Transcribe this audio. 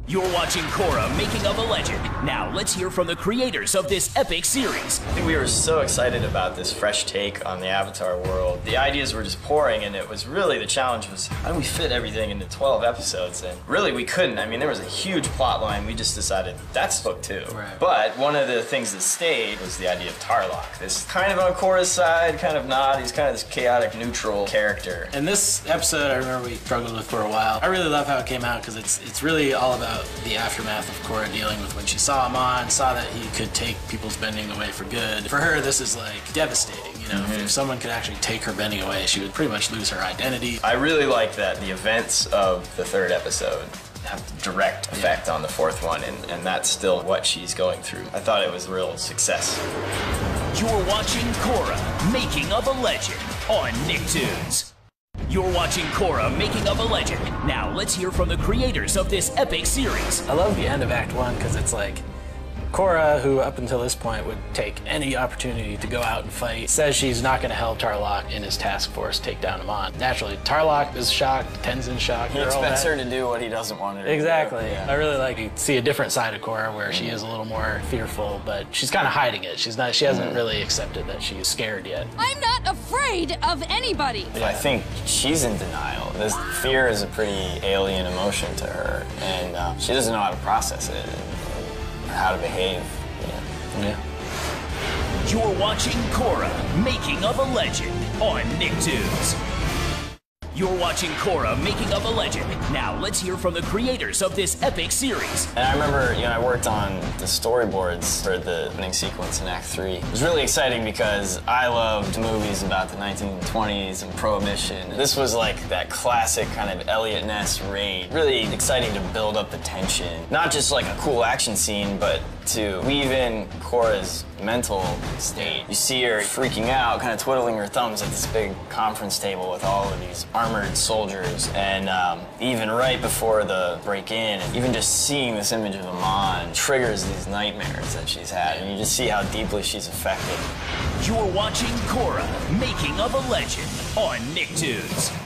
You're watching Korra, Making of a Legend. Now, let's hear from the creators of this epic series. I think we were so excited about this fresh take on the Avatar world. The ideas were just pouring, and it was really, the challenge was, how do we fit everything into 12 episodes? And really, we couldn't. I mean, there was a huge plot line. We just decided, that's book 2. Right. But one of the things that stayed was the idea of Tarlok. This kind of on Korra's side, kind of not. He's kind of this chaotic, neutral character. And this episode, I remember we struggled with for a while. I really love how it came out, because it's really all about the aftermath of Korra dealing with when she saw Amon, saw that he could take people's bending away for good. For her, this is like devastating, you know? If someone could actually take her bending away, she would pretty much lose her identity. I really like that the events of the 3rd episode have direct effect on the 4th one, and that's still what she's going through. I thought it was a real success. You're watching Korra, Making of a Legend on Nicktoons. You're watching Korra, Making of a Legend. Now, let's hear from the creators of this epic series. I love the end of Act 1, because it's like, Korra, who up until this point would take any opportunity to go out and fight, says she's not going to help Tarlok in his task force take down Amon. Naturally, Tarlok is shocked, Tenzin's shocked. He expects her to do what he doesn't want her to do. Exactly. Yeah. I really like to see a different side of Korra where she is a little more fearful, but she's kind of hiding it. She hasn't really accepted that she's scared yet. I'm not afraid of anybody. I think she's in denial. This fear is a pretty alien emotion to her, and she doesn't know how to process it and how to behave. Yeah. You're watching Korra, Making of a Legend on Nicktoons. You're watching Korra, Making of a Legend. Now, let's hear from the creators of this epic series. And I remember, I worked on the storyboards for the opening sequence in Act 3. It was really exciting because I loved movies about the 1920s and Prohibition. This was like that classic kind of Elliot Ness raid. Really exciting to build up the tension. Not just like a cool action scene, but to weave in Korra's mental state. You see her freaking out, kind of twiddling her thumbs at this big conference table with all of these armored soldiers, and even right before the break-in, even just seeing this image of Amon triggers these nightmares that she's had, and you just see how deeply she's affected. You're watching Korra, Making of a Legend on Nicktoons.